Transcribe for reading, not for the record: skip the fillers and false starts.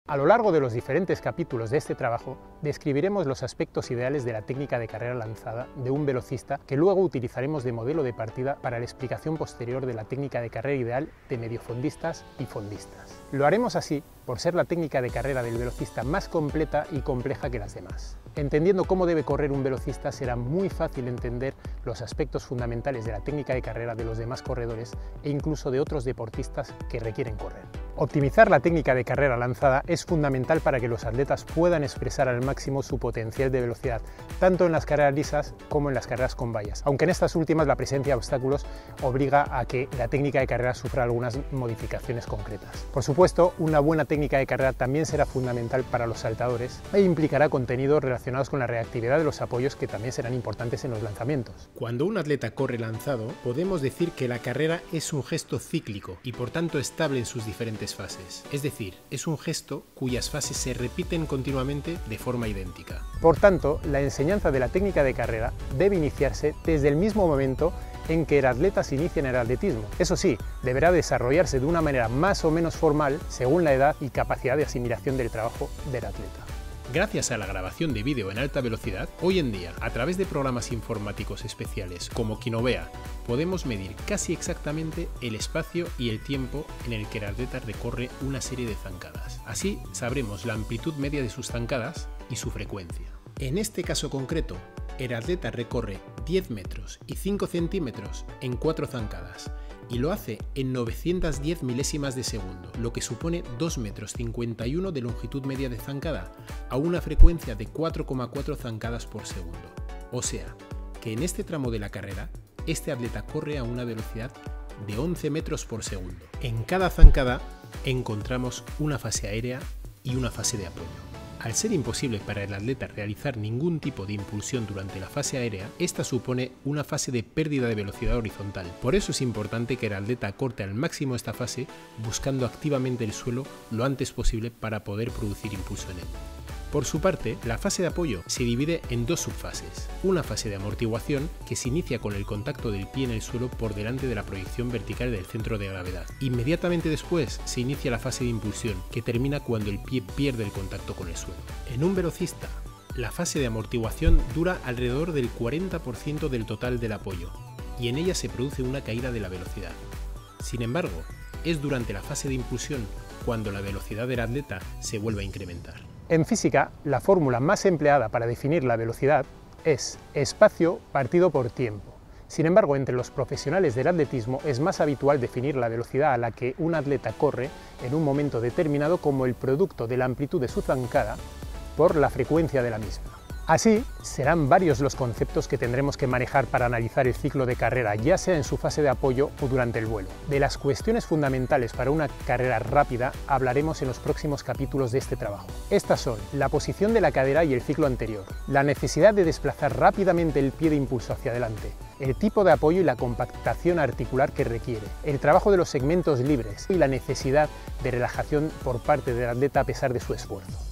A lo largo de los diferentes capítulos de este trabajo, describiremos los aspectos ideales de la técnica de carrera lanzada de un velocista que luego utilizaremos de modelo de partida para la explicación posterior de la técnica de carrera ideal de mediofondistas y fondistas. Lo haremos así por ser la técnica de carrera del velocista más completa y compleja que las demás. Entendiendo cómo debe correr un velocista será muy fácil entender los aspectos fundamentales de la técnica de carrera de los demás corredores e incluso de otros deportistas que requieren correr. Optimizar la técnica de carrera lanzada es fundamental para que los atletas puedan expresar al máximo su potencial de velocidad, tanto en las carreras lisas como en las carreras con vallas, aunque en estas últimas la presencia de obstáculos obliga a que la técnica de carrera sufra algunas modificaciones concretas. Por supuesto, una buena técnica de carrera también será fundamental para los saltadores e implicará contenidos relacionados con la reactividad de los apoyos que también serán importantes en los lanzamientos. Cuando un atleta corre lanzado, podemos decir que la carrera es un gesto cíclico y por tanto estable en sus diferentes fases, es decir, es un gesto cuyas fases se repiten continuamente de forma idéntica. Por tanto, la enseñanza de la técnica de carrera debe iniciarse desde el mismo momento en que el atleta se inicia en el atletismo. Eso sí, deberá desarrollarse de una manera más o menos formal según la edad y capacidad de asimilación del trabajo del atleta. Gracias a la grabación de vídeo en alta velocidad, hoy en día, a través de programas informáticos especiales como Kinovea, podemos medir casi exactamente el espacio y el tiempo en el que el atleta recorre una serie de zancadas. Así sabremos la amplitud media de sus zancadas y su frecuencia. En este caso concreto, el atleta recorre 10 metros y 5 centímetros en 4 zancadas, y lo hace en 910 milésimas de segundo, lo que supone 2 metros 51 de longitud media de zancada, a una frecuencia de 4,4 zancadas por segundo. O sea, que en este tramo de la carrera, este atleta corre a una velocidad de 11 metros por segundo. En cada zancada encontramos una fase aérea y una fase de apoyo. Al ser imposible para el atleta realizar ningún tipo de impulsión durante la fase aérea, esta supone una fase de pérdida de velocidad horizontal. Por eso es importante que el atleta acorte al máximo esta fase, buscando activamente el suelo lo antes posible para poder producir impulso en él. Por su parte, la fase de apoyo se divide en dos subfases. Una fase de amortiguación que se inicia con el contacto del pie en el suelo por delante de la proyección vertical del centro de gravedad. Inmediatamente después se inicia la fase de impulsión que termina cuando el pie pierde el contacto con el suelo. En un velocista, la fase de amortiguación dura alrededor del 40% del total del apoyo y en ella se produce una caída de la velocidad. Sin embargo, es durante la fase de impulsión cuando la velocidad del atleta se vuelve a incrementar. En física, la fórmula más empleada para definir la velocidad es espacio partido por tiempo. Sin embargo, entre los profesionales del atletismo es más habitual definir la velocidad a la que un atleta corre en un momento determinado como el producto de la amplitud de su zancada por la frecuencia de la misma. Así, serán varios los conceptos que tendremos que manejar para analizar el ciclo de carrera, ya sea en su fase de apoyo o durante el vuelo. De las cuestiones fundamentales para una carrera rápida hablaremos en los próximos capítulos de este trabajo. Estas son la posición de la cadera y el ciclo anterior, la necesidad de desplazar rápidamente el pie de impulso hacia adelante, el tipo de apoyo y la compactación articular que requiere, el trabajo de los segmentos libres y la necesidad de relajación por parte del atleta a pesar de su esfuerzo.